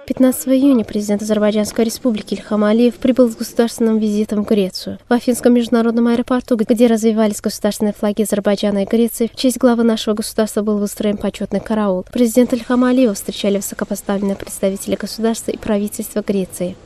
15 июня президент Азербайджанской республики Ильхам Алиев прибыл с государственным визитом в Грецию. В Афинском международном аэропорту, где развивались государственные флаги Азербайджана и Греции, в честь главы нашего государства был выстроен почетный караул. Президента Ильхама Алиева встречали высокопоставленные представители государства и правительства Греции.